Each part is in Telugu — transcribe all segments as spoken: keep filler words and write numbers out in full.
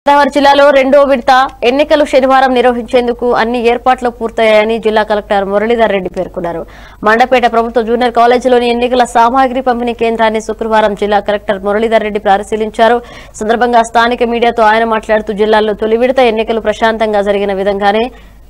గోదావరి జిల్లాలో రెండో విడత ఎన్నికలు శనివారం నిర్వహించేందుకు అన్ని ఏర్పాట్లు పూర్తయ్యాయని జిల్లా కలెక్టర్ మురళీధర్ రెడ్డి పేర్కొన్నారు. మండపేట ప్రభుత్వ జూనియర్ కాలేజీలోని ఎన్నికల సామాగ్రి పంపిణీ కేంద్రాన్ని శుక్రవారం జిల్లా కలెక్టర్ మురళీధర్ రెడ్డి పరిశీలించారు. సందర్భంగా స్థానిక మీడియాతో ఆయన మాట్లాడుతూ జిల్లాలో తొలి విడత ఎన్నికలు ప్రశాంతంగా జరిగిన విధంగానే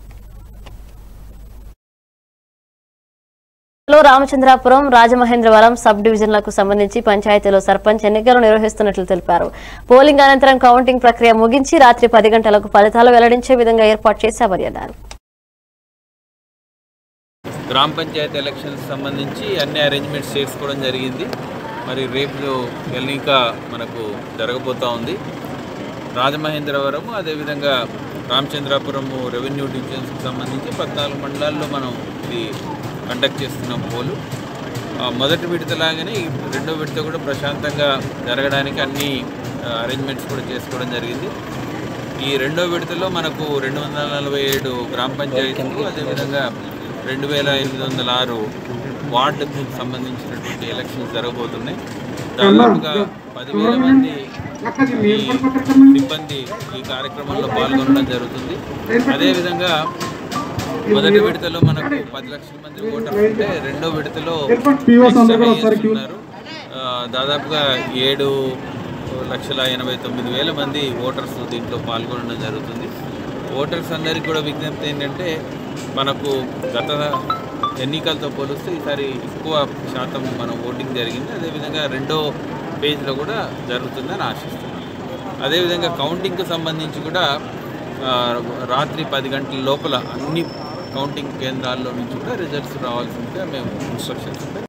రామచంద్రాపురం, రాజమహేంద్రవరం సబ్ డివిజన్లకు సంబంధించి పంచాయతీలో సర్పంచ్ ఎన్నికలు నిర్వహిస్తున్నట్లు తెలిపారు. పోలింగ్ అనంతరం కౌంటింగ్ ప్రక్రియ ముగించి రాత్రి పది గంటలకు ఫలితాలు వెల్లడించే విధంగా ఏర్పాటు చేశామని అన్నారు. గ్రామ పంచాయతీ ఎలక్షన్స్ సంబంధించి అన్ని అరేంజ్మెంట్స్ చేసుకోవడం జరిగింది. మరి రేపు ఎన్నిక మనకు జరగబోతా ఉంది. రాజమహేంద్రవరం అదేవిధంగా రామచంద్రాపురము రెవెన్యూ డివిజన్స్కి సంబంధించి పద్నాలుగు మండలాల్లో మనం ఇది కండక్ట్ చేస్తున్నాం పోలు. మొదటి విడతలాగానే రెండో విడత కూడా ప్రశాంతంగా జరగడానికి అన్ని అరేంజ్మెంట్స్ కూడా చేసుకోవడం జరిగింది. ఈ రెండో విడతలో మనకు రెండు వందల నలభై ఏడు గ్రామ పంచాయతీలు అదేవిధంగా రెండు వేల ఎనిమిది వందల ఆరు వార్డుకు సంబంధించినటువంటి ఎలక్షన్స్ జరగబోతున్నాయి. దాదాపుగా పదివేల మంది ఈ సిబ్బంది ఈ కార్యక్రమంలో పాల్గొనడం జరుగుతుంది. అదేవిధంగా మొదటి విడతలో మనకు పది లక్షల మంది ఓటర్లు ఉంటే రెండో విడతలో ఉన్నారు. దాదాపుగా ఏడు లక్షల ఎనభై తొమ్మిది వేల మంది ఓటర్స్ దీంట్లో పాల్గొనడం జరుగుతుంది. ఓటర్స్ అందరికీ కూడా విజ్ఞప్తి ఏంటంటే మనకు గత ఎన్నికలతో పోలిస్తే ఈసారి ఎక్కువ శాతం మనం ఓటింగ్ జరిగింది. అదేవిధంగా రెండో పేజ్లో కూడా జరుగుతుందని ఆశిస్తున్నాం. అదేవిధంగా కౌంటింగ్కి సంబంధించి కూడా రాత్రి పది గంటల లోపల అన్ని కౌంటింగ్ కేంద్రాల్లో నుంచి కూడా రిజల్ట్స్ రావాల్సిందిగా మేము ఇన్స్ట్రక్షన్స్